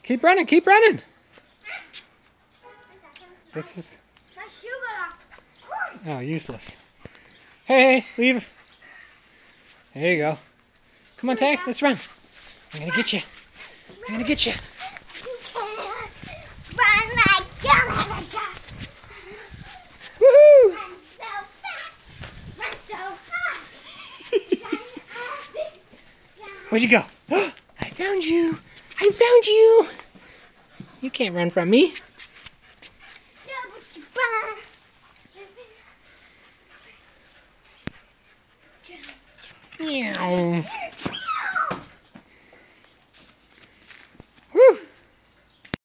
Keep running, keep running. This is... My shoe got off. Oh, useless. Hey, leave. There you go. Come on, Tay, let's run. I'm gonna get you. I'm gonna get you. You can't run like Canada. Woohoo! Run so fast. Run so high. Where'd you go? I found you. I found you. You can't run from me. Meow.